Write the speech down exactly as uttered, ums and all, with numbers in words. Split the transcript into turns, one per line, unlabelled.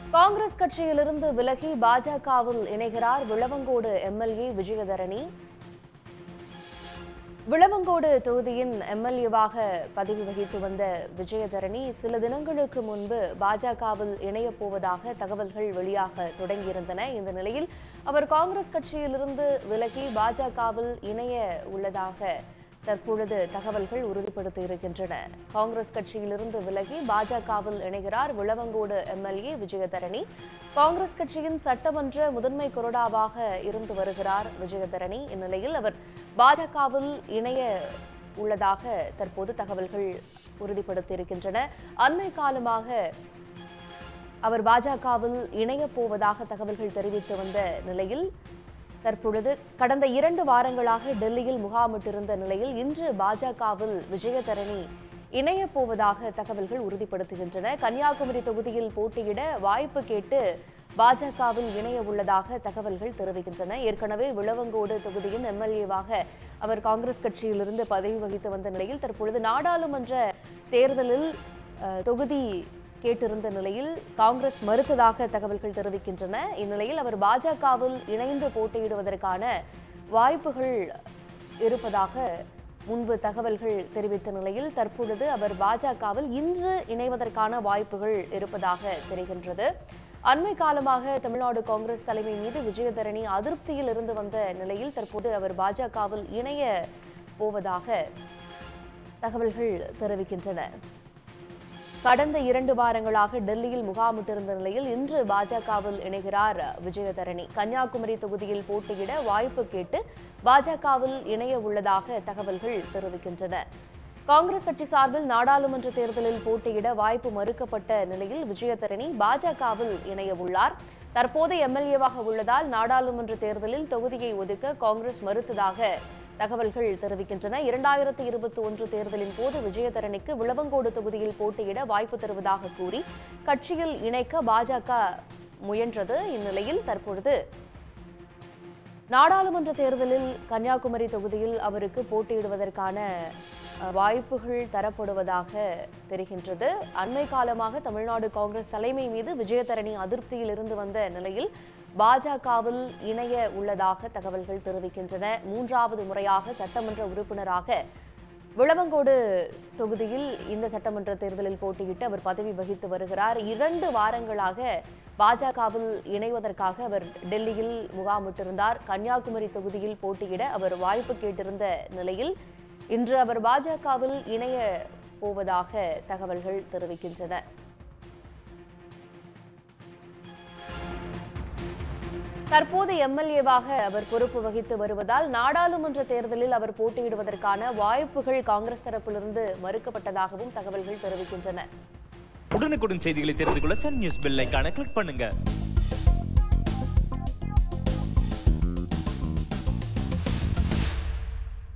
காங்கிரஸ் கட்சியிலிருந்து விலகி பாஜகவில் இணைகிறார் விளவங்கோடு எம்எல்ஏ விஜயதரணி. விளவங்கோடு தொகுதியின் எம்எல்ஏவாக பதவி வகித்து வந்த விஜயதரணி சில தினங்களுக்கு முன்பு பாஜகவில் இணையப் போவதாக தகவல்கள் வெளியாக தொடங்கியிருந்தன. இந்த நிலையில் அவர் காங்கிரஸ் கட்சியிலிருந்து விலகி பாஜகவில் இணைய உள்ளதாக தற்பொழுது தகவல்கள் உறுதிப்படுத்தி இருக்கின்றன. காங்கிரஸ் கட்சியிலிருந்து விலகி பாஜகவில் இணைகிறார் விளவங்கோடு எம்எல்ஏ விஜயதரணி. காங்கிரஸ் கட்சியின் சட்டமன்ற முதன்மை கொறடாவாக இருந்து வருகிறார் விஜயதரணி. இந்நிலையில் அவர் பாஜகவில் இணைய உள்ளதாக தற்போது தகவல்கள் உறுதிப்படுத்தி இருக்கின்றன. அண்மை காலமாக அவர் பாஜகவில் இணையப் போவதாக தகவல்கள் தெரிவித்து வந்த நிலையில் தற்பொழுது கடந்த இரண்டு வாரங்களாக டெல்லியில் முகாமிட்டிருந்த நிலையில் இன்று பாஜகவில் விஜயதரணி இணையப் போவதாக தகவல்கள் உறுதிப்படுத்துகின்றன. கன்னியாகுமரி தொகுதியில் போட்டியிட வாய்ப்பு கேட்டு பாஜகவில் இணைய உள்ளதாக தகவல்கள் தெரிவிக்கின்றன. ஏற்கனவே விளவங்கோடு தொகுதியின் எம்எல்ஏவாக அவர் காங்கிரஸ் கட்சியிலிருந்து பதவி வகித்து வந்த நிலையில் தற்பொழுது நாடாளுமன்ற தேர்தலில் தொகுதி கேட்டிருந்த நிலையில் காங்கிரஸ் மறுத்ததாக தகவல்கள் தெரிவிக்கின்றன. இந்நிலையில் அவர் பாஜகவில் இணைந்து போட்டியிடுவதற்கான வாய்ப்புகள் இருப்பதாக முன்பு தகவல்கள் தெரிவித்த நிலையில் தற்பொழுது அவர் பாஜகவில் இன்று இணைவதற்கான வாய்ப்புகள் இருப்பதாக தெரிகின்றது. அண்மை காலமாக தமிழ்நாடு காங்கிரஸ் தலைமை மீது விஜயதரணி அதிருப்தியில் இருந்து வந்த நிலையில் தற்போது அவர் பாஜகவில் இணைய போவதாக தகவல்கள் தெரிவிக்கின்றன. கடந்த இரண்டு வாரங்களாக டெல்லியில் முகாமிட்டிருந்த நிலையில் இன்று பாஜகவில் இணைகிறார் விஜயதரணி. கன்னியாகுமரி தொகுதியில் போட்டியிட வாய்ப்பு கேட்டு பாஜகவில் இணைய உள்ளதாக தகவல்கள் தெரிவிக்கின்றன. காங்கிரஸ் கட்சி சார்பில் நாடாளுமன்ற தேர்தலில் போட்டியிட வாய்ப்பு மறுக்கப்பட்ட நிலையில் விஜயதரணி பாஜகவில் இணைய உள்ளார். தற்போது எம்எல்ஏவாக உள்ளதால் நாடாளுமன்ற தேர்தலில் தொகுதியை ஒதுக்க காங்கிரஸ் மறுத்ததாக தகவல்கள் தெரிவிக்கின்றன. இரண்டாயிரத்தி இருபத்தி ஒன்று தேர்தலின் போது விஜயதரணிக்கு விளவங்கோடு தொகுதியில் போட்டியிட வாய்ப்பு தருவதாக கூறி கட்சியில் இணைக்க பாஜக முயன்றது. இந்நிலையில் தற்பொழுது நாடாளுமன்ற தேர்தலில் கன்னியாகுமரி தொகுதியில் அவருக்கு போட்டியிடுவதற்கான வாய்ப்புகள் தரப்படுவதாக தெரிகின்றது. அண்மை காலமாக தமிழ்நாடு காங்கிரஸ் தலைமை மீது விஜயதரணி அதிருப்தியில் இருந்து வந்த நிலையில் பாஜகவில் இணைய உள்ளதாக தகவல்கள் தெரிவிக்கின்றன. மூன்றாவது முறையாக சட்டமன்ற உறுப்பினராக விளவங்கோடு தொகுதியில் இந்த சட்டமன்ற தேர்தலில் போட்டியிட்டு அவர் பதவி வகித்து வருகிறார். இரண்டு வாரங்களாக பாஜகவில் இணைவதற்காக அவர் டெல்லியில் முகாமிட்டிருந்தார். கன்னியாகுமரி தொகுதியில் போட்டியிட அவர் வாய்ப்பு கேட்டிருந்த நிலையில் இன்று அவர் பாஜகவில் இணைய போவதாக தகவல்கள் தெரிவிக்கின்றன. தற்போது எம்எல்ஏவாக அவர் பொறுப்பு வகித்து வருவதால் நாடாளுமன்ற தேர்தலில் அவர் போட்டியிடுவதற்கான வாய்ப்புகள் காங்கிரஸ் தரப்பிலிருந்து மறுக்கப்பட்டதாகவும் தகவல்கள் தெரிவிக்கின்றன.
உடனுக்குடன் செய்திகளை தெரிந்து கொள்ள சன் நியூஸ் பெல் ஐகானை கிளிக் பண்ணுங்க.